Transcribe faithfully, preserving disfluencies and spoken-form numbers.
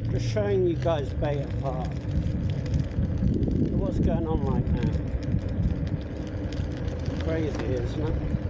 Just showing you guys Bayer Park. What's going on right now? Crazy, isn't it?